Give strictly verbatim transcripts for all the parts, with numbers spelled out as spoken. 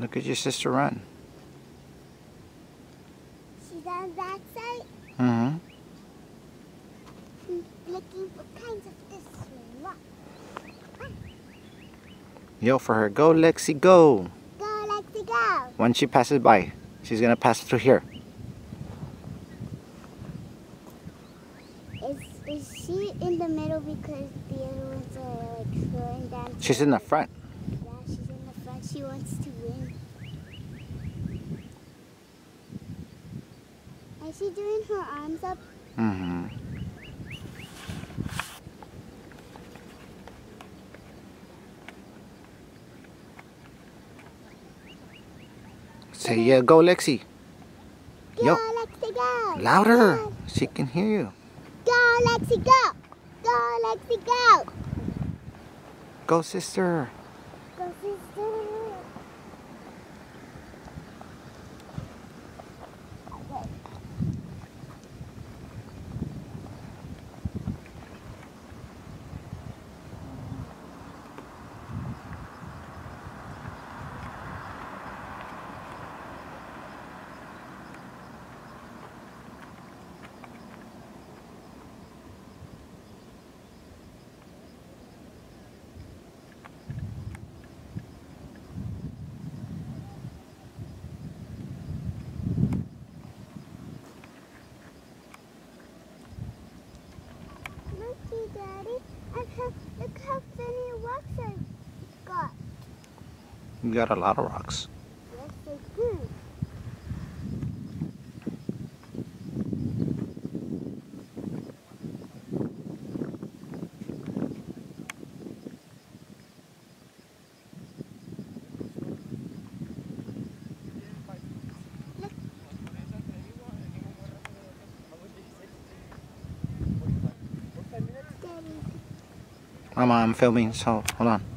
Look at your sister run. She's on that side. Mm-hmm. She's looking for kinds of this rock. Yell for her. Go, Lexi, go. Go, Lexi, go. When she passes by, she's gonna pass through here. Is, is she in the middle because the other ones are like throwing down? She's in the front. Yeah, she's in the front. She wants to win. Is she doing her arms up? Mm-hmm. Say, yeah, go, Lexi. Go, Yo. Lexi, go. Louder. Go, She can hear you. go, Lexi, go. Go, Lexi, go. Go, sister. Go, sister. Okay. Looky, Daddy. And how, look how many rocks I got. You got a lot of rocks. Yes, I do. Daddy. Mama, I'm filming, so hold on.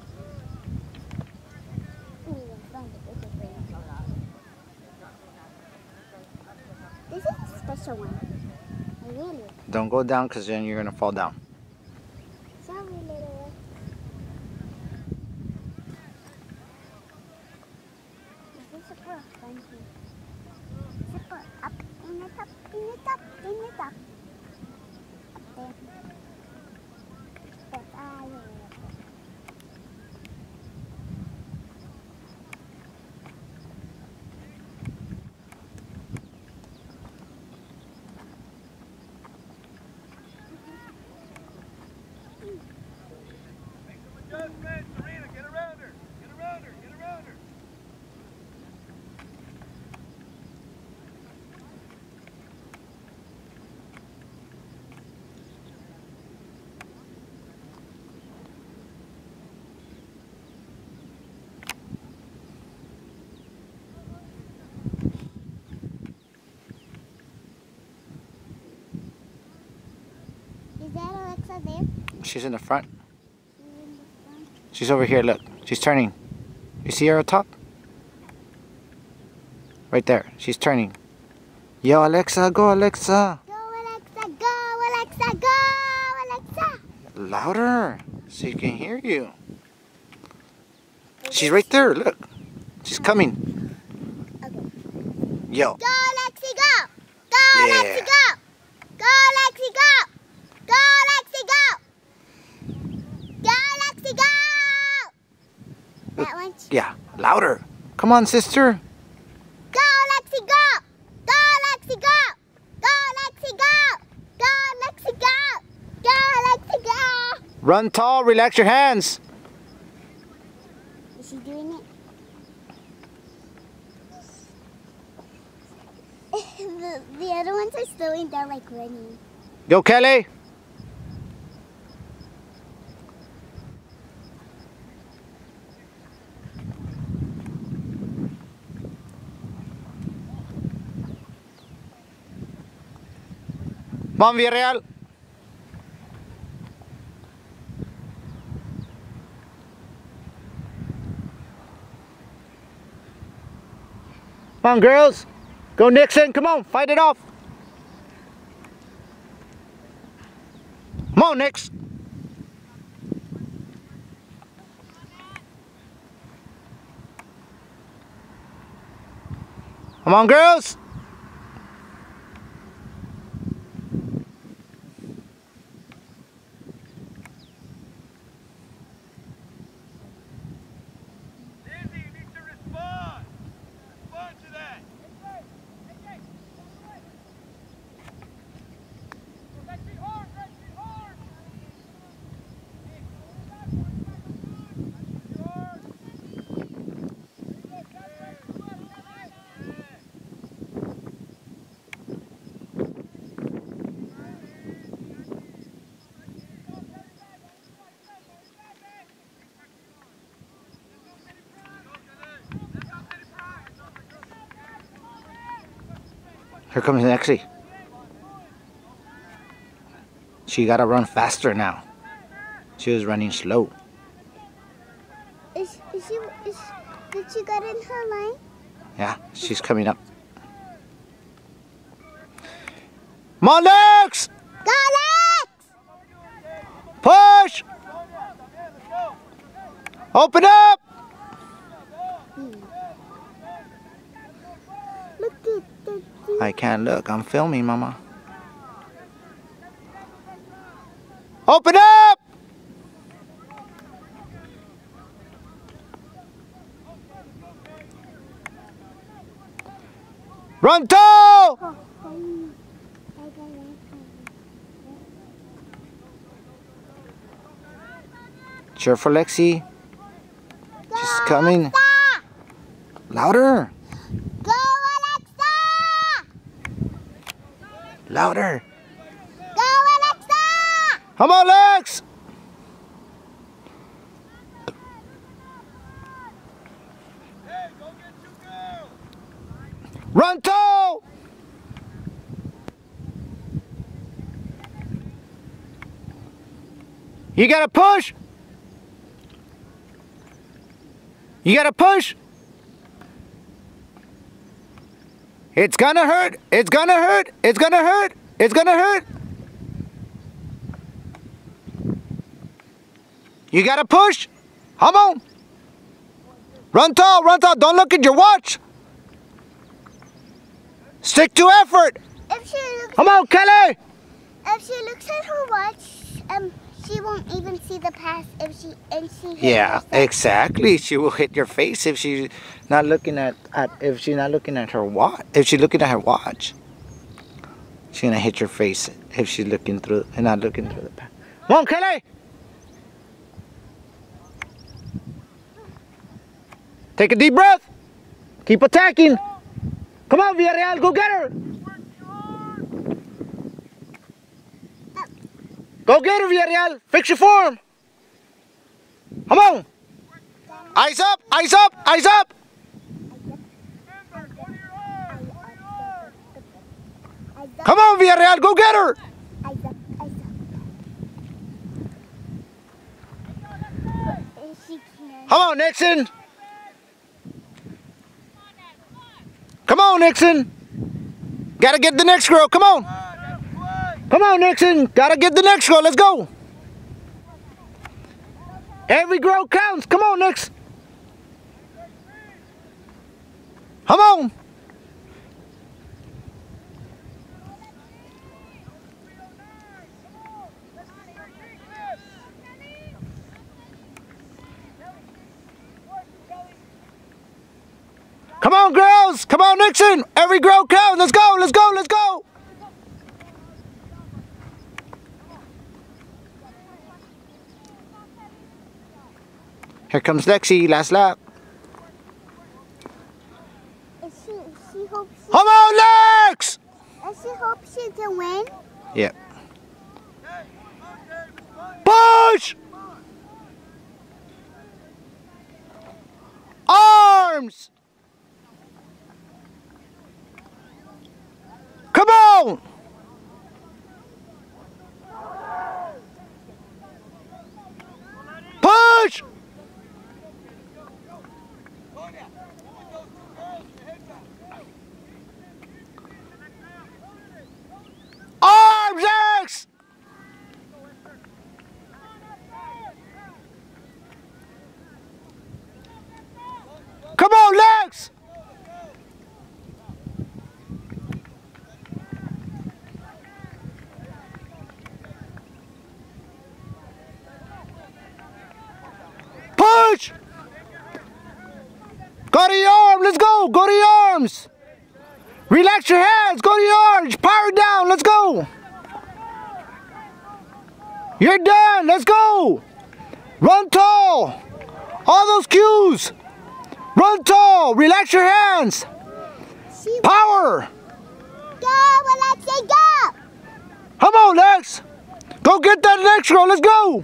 This is a special one. I really. Don't go down because then you're going to fall down. Sorry, little. This is super fun. Super up in the top, in the top, in the top. Up there. That's all. Adjustment, Serena, get around her. Get around her. Get around her. Is that Alexa there? She's in the front. She's in the front. She's over here, look. She's turning. You see her up top? Right there. She's turning. Yo, Alexa, go, Alexa. Go, Alexa, go, Alexa, go, Alexa. Louder, so you can hear you. She's right there, look. She's coming. Okay. Yo. Go, Lexi, go. Go, Yeah. Lexi, go. Go, Lexi, go. Go, Lexi, go. Go, Lexi, go. That one. Yeah, louder. Come on, sister. Go, Lexi, go. Go, Lexi, go. Go, Lexi, go. Go, Lexi, go. Go, Lexi, go. Run tall, relax your hands. Is she doing it? the, the other ones are slowing down like running. Go, Kelly. Come on, Villarreal. Come on, girls. Go, Nixon. Come on, fight it off. Come on, Nix. Come on, girls. Izzy, you need to respond. Respond to that. Here comes Nexie. She gotta run faster now. She was running slow. Is, is she, is, did she get in her line? Yeah, she's coming up. Come on, Lex! Go, Lex! Push! Open up! Look at the... I can't look. I'm filming, Mama. Open up! Run, toe! Oh, Cheer for Lexi. She's coming. Alexa! Louder. Go, Alexa! Louder. Go, Alexa! Come on, Lex. Hey, go get two girls. Run, toe! You gotta push. You gotta push. It's gonna hurt. It's gonna hurt. It's gonna hurt. It's gonna hurt. You gotta push. Come on. Run tall, run tall. Don't look at your watch. Stick to effort. If she looks, Come on, Kelly. if she looks at her watch, um, she won't even see the pass if she and she. hits Yeah, herself. exactly. She will hit your face if she's not looking at, at if she's not looking at her watch. If she's looking at her watch, she's gonna hit your face if she's looking through and not looking through the path. Come on, Kelly. Take a deep breath. Keep attacking. Come on, Villarreal, go get her. Go get her, Villarreal. Fix your form. Come on. Eyes up, eyes up, eyes up. Remember, go to your arms. Go to your arms. Come on, Villarreal, go get her. Eyes up, eyes up. She can't. Come on, Nixon. Come on, Nixon. Gotta get the next girl. Come on. Come on, that's play. Come on, Nixon. Gotta get the next girl. Let's go. Every girl counts. Come on, Nix. Come on. Come on, girls. Come on, Nixon. Every girl counts. Let's go. Let's go. Let's go. Here comes Lexi. Last lap. If she, she hopes she, Come on, Lex. if she hopes she can win. Yep. Hey, okay, respond. Push. Arms. Come on. Push. Tonya, with those two girls, your heads up. Arms, X. Come on, Lex. Go to your arm. Let's go. Go to your arms. Relax your hands. Go to your arms. Power down. Let's go. You're done. Let's go. Run tall. All those cues. Run tall. Relax your hands. Power. Go, Alexi, go. Come on, Lex. Go get that next girl. Let's go.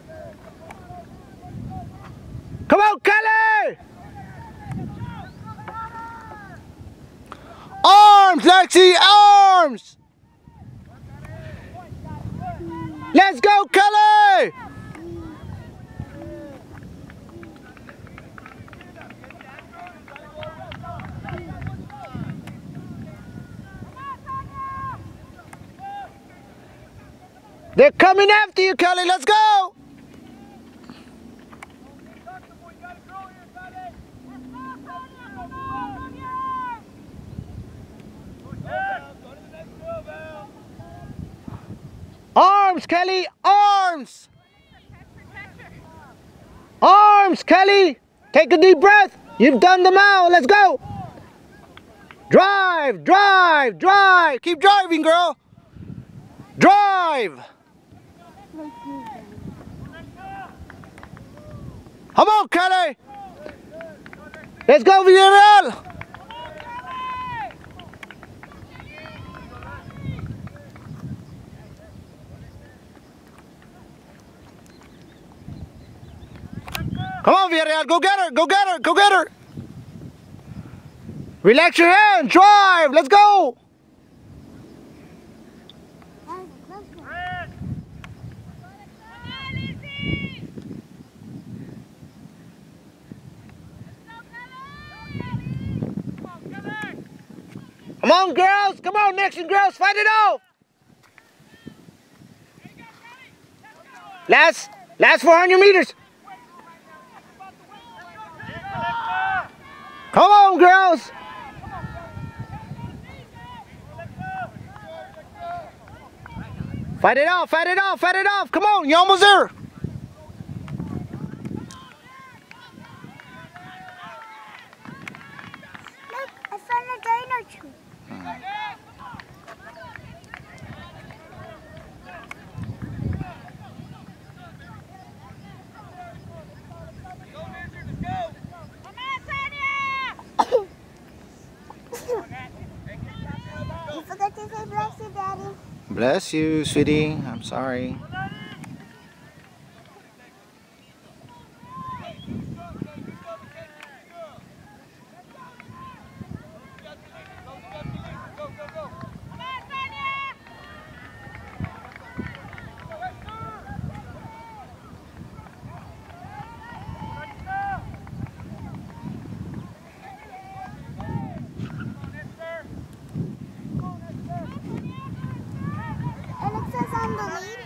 Come on, Kelly. Arms, Lexi, arms. Let's go, Kelly. They're coming after you, Kelly. Let's go. Arms, Kelly, arms. Arms, Kelly. Take a deep breath. You've done the mile. Let's go. Drive, drive, drive. Keep driving, girl. Drive. Come on, Kelly. Let's go, Villarreal. Come on, Villarreal. Go get her. Go get her. Go get her. Relax your hand. Drive. Let's go. Come on, girls. Come on, Nixon girls. Fight it off. Last, last four hundred meters. Come on, girls. Fight it off, fight it off, fight it off. Come on, you're almost there. Look, I found a dino tree. You forgot to say bless you, Daddy. Bless you, sweetie. I'm sorry. Alexa's on the lead.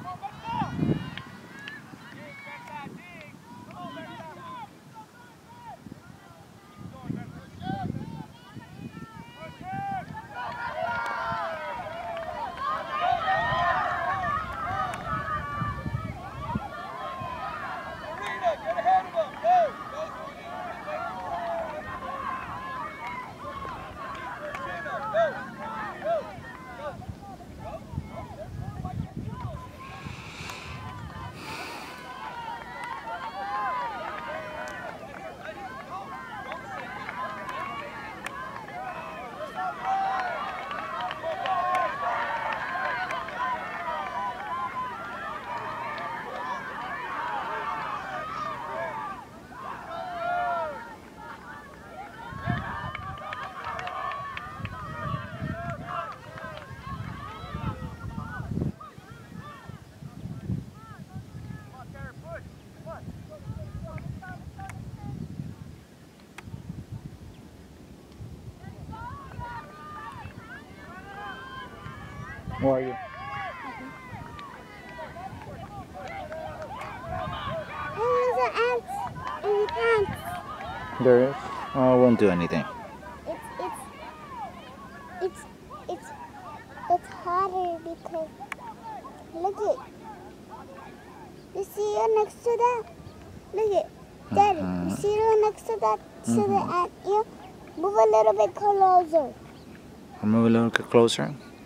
Where are you? Oh, there's an ant in your pants. There is? Oh, it won't do anything. It's it's it's it's it's harder because look it. You see it next to that? Look it. Daddy, Mhm. you see the next to that, to the Mhm. ant ear? Move a little bit closer. I'll move a little bit closer.